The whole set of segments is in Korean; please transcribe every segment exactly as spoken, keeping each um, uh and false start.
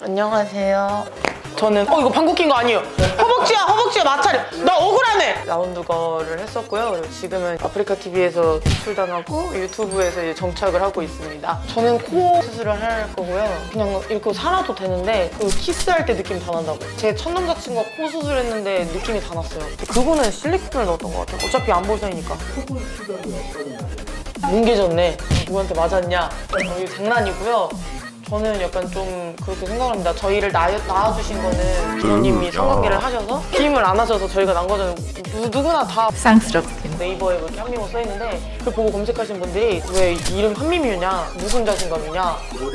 안녕하세요. 저는 어 이거 방귀 낀 거 아니에요? 허벅지야 허벅지야 마찰. 나 억울하네. 라운드걸을 했었고요. 그리고 지금은 아프리카 티비에서 출연하고 유튜브에서 이제 정착을 하고 있습니다. 저는 코 수술을 할 거고요. 그냥 이렇게 살아도 되는데 그 키스할 때 느낌 다 난다고. 제 첫 남자친구가 코 수술했는데 느낌이 다 났어요. 그거는 실리콘을 넣었던 것 같아요. 어차피 안 볼 사이니까. 뭉개졌네. 누구한테 맞았냐? 어, 이거 장난이고요. 저는 약간 좀 그렇게 생각합니다. 저희를 낳아, 낳아주신 거는 부모님이 성관계를 하셔서 기임을 안 하셔서 저희가 난 거는 누, 누구나 다 쌍스럽게 네이버에 이렇게 한미모 써있는데 그걸 보고 검색하신 분들이 왜 이름 한미미유냐? 무슨 자신감이냐?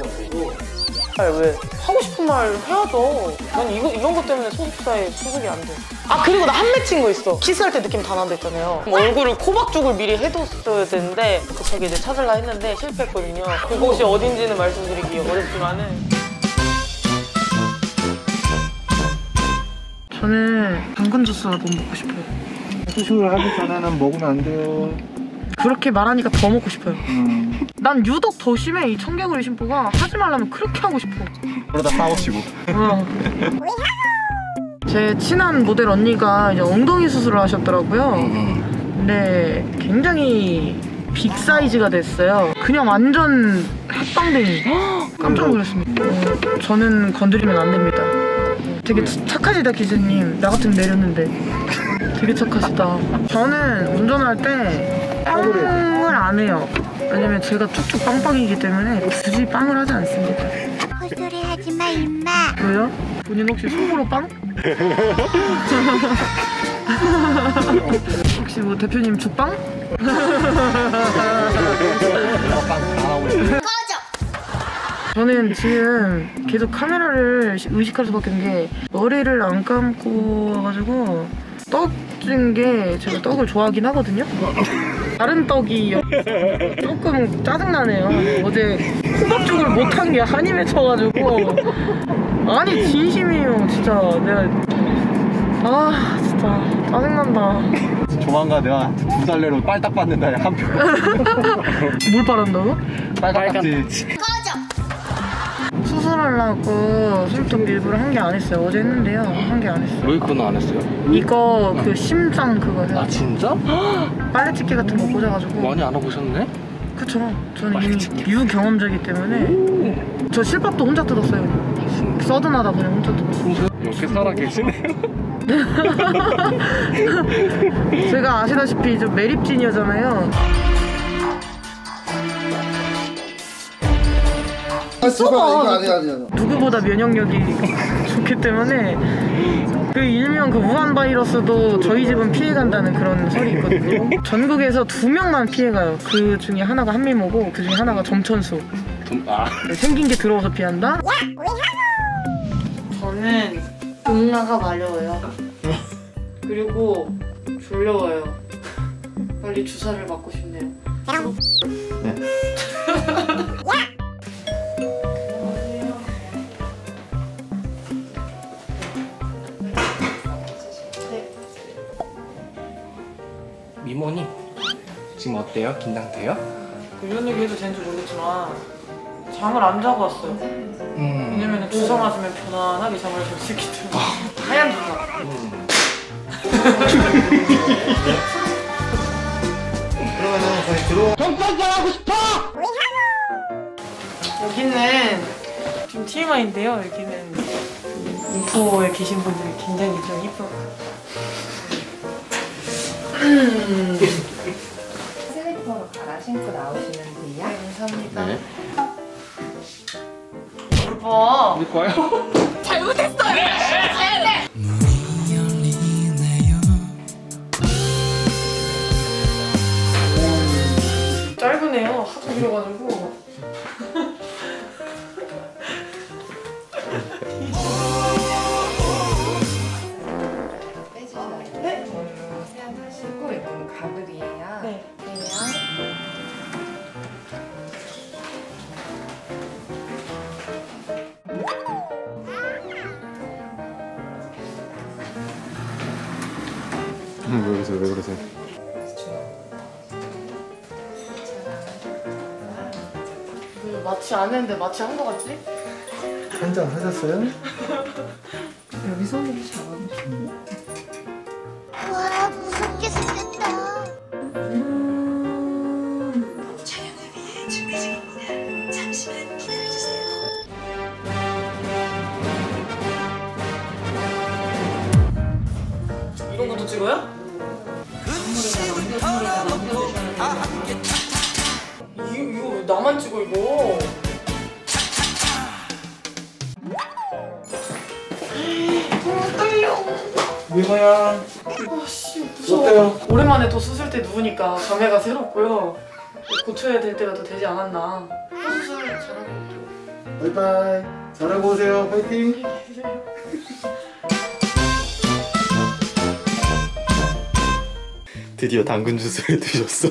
왜 하고 싶은 말 해야죠. 난 이거, 이런 것 때문에 소속사에 소속이 안 돼. 아 그리고 나 한 맺힌 거 있어. 키스할 때 느낌 다 난다 했잖아요. 얼굴을 코박죽을 미리 해뒀어야 되는데 급하게 이제 찾으려 했는데 실패했거든요. 그곳이 어딘지는 말씀드리기 어렵지만은 저는 당근 주스가 너무 먹고 싶어요. 수술을 하기 전에는 먹으면 안 돼요. 그렇게 말하니까 더 먹고 싶어요. 음. 난 유독 더 심해. 이 청개구리 심보가 하지 말라면 그렇게 하고 싶어. 그러다 싸우시고. 응. 제 친한 모델 언니가 이제 엉덩이 수술을 하셨더라고요. 근데 굉장히 빅 사이즈가 됐어요. 그냥 완전 핵방댕이. 깜짝 놀랐습니다. 어, 저는 건드리면 안 됩니다. 되게 착하시다 기사님. 나 같으면 내렸는데. 되게 착하시다. 저는 운전할 때 빵을 안 해요. 왜냐면 제가 쭉쭉 빵빵이기 때문에 굳이 빵을 하지 않습니다. 헛소리 하지마 임마. 왜요? 본인 혹시 속으로 빵? 혹시 뭐 대표님 죽빵? 꺼져. 저는 지금 계속 카메라를 의식할 수밖에 없는 게 머리를 안 감고 와가지고 떡인 게 제가 떡을 좋아하긴 하거든요? 다른 떡이 조금 짜증나네요. 어제 호박죽을 못한 게 한이 맺혀가지고 아니 진심이에요 진짜. 내가 아 진짜 짜증난다. 조만간 내가 두 달내로 빨딱 받는다 한 표. 뭘 바른다고? 빨딱지. 꺼져. 수술하려고 손톱 일부러 한 개 안 했어요. 어제 했는데요. 한 개 안 했어요. 왜 그건 안 했어요? 이거 그 심장 그거 해요. 아 진짜? 빨래집게 같은 거 꽂아가지고. 많이 알아보셨네? 그쵸. 저는 이미 유경험자이기 때문에 저 실밥도 혼자 뜯었어요. 서든하다 그냥 혼자 뜯었어요. 이렇게 살아 계시네요. 제가 아시다시피 좀 매립진이었잖아요. 아, 제발 이거 아니야 아니야. 누구보다 면역력이 좋기 때문에 그 일명 그 우한 바이러스도 저희 집은 피해간다는 그런 설이 있거든요. 전국에서 두 명만 피해가요. 그 중에 하나가 한미모고 그 중에 하나가 점천수. 아. 생긴 게 들어와서 피한다? 저는 응아가 마려워요. 그리고 졸려워요. 빨리 주사를 맞고 싶네요. 네. 미모님 지금 어때요? 긴장돼요? 이런 얘기 해도 되는지 모르겠지만 잠을 안 자고 왔어요. 음. 왜냐면 주사 맞으면 편안하게 잠을 잘 수 있기 때문에. 하얀 주사. 음. 그러면은 저희 들어. 여기는 좀 티엠아이인데요. 여기는 인포에 계신 분들이 굉장히 좀 이뻐. 슬리퍼로 갈아 신고 나오시면 돼요. 네, 감사합니다. 네. 예뻐. 우리 거요? 잘못했어요. 네. 짧으네요. 하도 길어가지고. 빼주셔야 돼요. 네. 이걸로 세안하시고 이거는 가글이에요. 네. 음, 왜 그러세요? 왜 그러세요? 그 마취 안 했는데 마취 한 거 같지? 한잔 하셨어요? 여기 손이 잘하네. 와 무섭게 생겼다. 촬영을 위해 준비 중입니다. 잠시만 기다려주세요. 이런 것도 찍어요? 이거, 이거 왜 나만 찍어 이거? 너무 떨려. 미호야 아씨 무서워. 어때요? 오랜만에 또 수술 때 누우니까 감회가 새롭고요. 고쳐야 될 때가 또 되지 않았나. 수술 잘하고 있죠. 바이바이 잘하고 오세요. 파이팅. 드디어 당근 주스를 드셨어.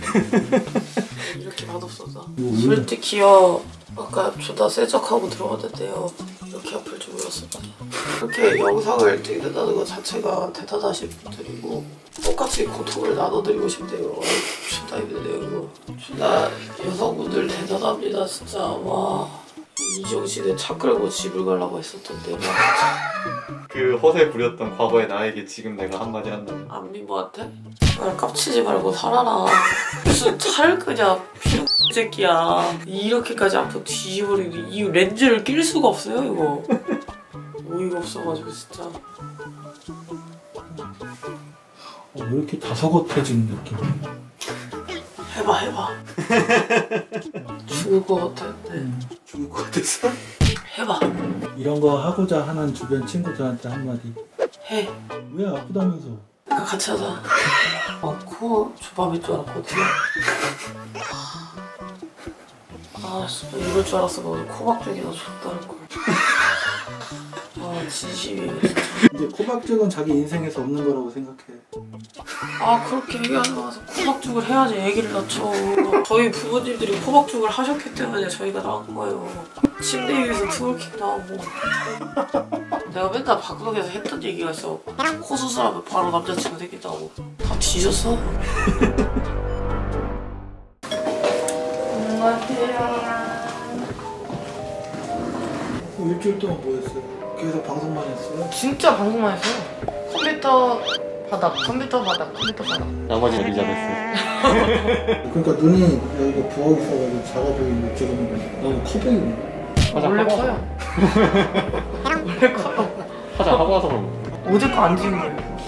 이렇게 맛없어서. 솔직히요. 아까 조다 세척하고 들어갔는데요. 이렇게 아플 줄 몰랐습니다. 이렇게 영상을 찍는다는 것 자체가 대단하신 분들이고 똑같이 고통을 나눠드리고 싶대요. 존나 힘드네요 이거. 존나 여성분들 대단합니다 진짜. 와 이정신에 차 끌고 집을 가려고 했었던데 그 허세 부렸던 과거의 나에게 지금 내가 한마디 한다면 안 민모한테? 날 깝치지 말고 살아라. 무슨 차를 끄냐 피우 새끼야. 이렇게까지 앞으로 뒤집어리고 이 렌즈를 낄 수가 없어요 이거. 어이가 없어가지고 진짜. 어, 왜 이렇게 다소곳해진 느낌? 해봐 해봐. 죽을 것 같아. 네. 죽을 것 같았어? 해봐. 이런 거 하고자 하는 주변 친구들한테 한마디. 해. 왜 아프다면서? 그러니까 같이 하자. 아, 코 조밥일 줄 알았거든. 아 진짜 이럴 줄 알았어. 너 코박죽이나 줬다는걸. 아 진심이에요 진짜. 이제 코박죽은 자기 인생에서 없는 거라고 생각해. 아 그렇게 얘기하지 마서 코박죽을 해야지 애기를 낳죠. 저희 부모님들이 코박죽을 하셨기 때문에 저희가 나온 거예요. 침대 위에서 트월킹도 하고. 내가 맨날 방송에서 했던 얘기가 있어. 코 수술하면 바로 남자친구 생긴다고. 다 뒤졌어? 안녕하세요. 일주일 동안 뭐 했어요? 계속 방송만 했어요? 진짜 방송만 했어요. 컴퓨터 바닥, 컴퓨터 바닥, 컴퓨터 바닥. 나머지는 리자베스. 그러니까 눈이 여기가 부어 있어가지고 작아 보이고 찍은 거 너무 커 보이는 거야. 원래 커요. 원래 커요. 화장하고 와서 그런 거. 어제 거 안 지은 거예요.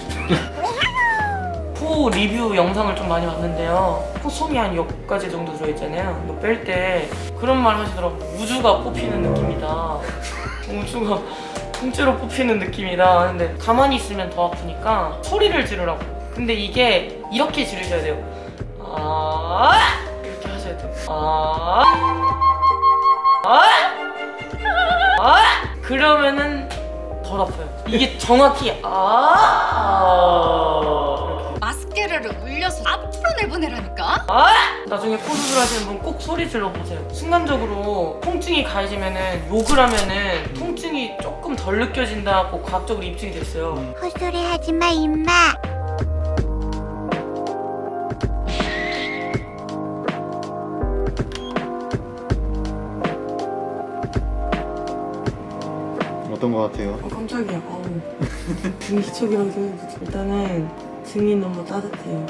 코 리뷰 영상을 좀 많이 봤는데요. 코솜이 한 몇 가지 정도 들어있잖아요. 이거 뺄 때 그런 말 하시더라고요. 우주가 뽑히는 느낌이다. 우주가 통째로 뽑히는 느낌이다. 근데 가만히 있으면 더 아프니까 소리를 지르라고. 근데 이게 이렇게 지르셔야 돼요. 아 이렇게 하셔야 돼요. 아 아 아 그러면은 덜 아파요. 이게 정확히 아 마스카라를 올려서 앞으로 내보내라니까? 아 나중에 코 수술하시는 분 꼭 소리 질러 보세요. 순간적으로 통증이 가해지면은 욕을 하면은 통증이 조금 덜 느껴진다고 과학적으로 입증이 됐어요. 헛소리 하지마 임마. 어떤 거 같아요? 어, 깜짝이야. 어우. 등이 기척이라서 일단은 등이 너무 따뜻해요.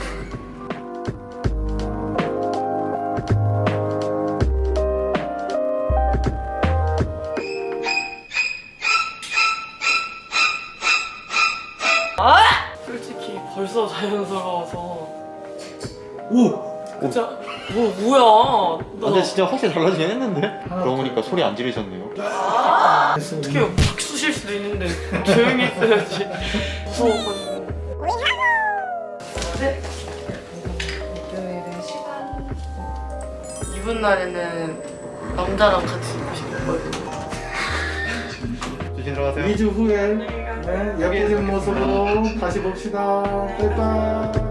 아! 솔직히 벌써 자연스러워서. 오! 진짜 뭐 뭐야? 나 근데 진짜 확실히 달라지긴 했는데? 그러고 보니까 소리 안 지르셨네요. 어떻게 박수 칠 수도 있는데 조용히 했어야지. 무서워가지고. 네. 목요일은 시간. 이분 날에는 남자랑 같이 있고 싶었거든요. 조심 들어가세요. 이 주 후에 네, 예쁘신 모습으로 다시 봅시다. 바이바이.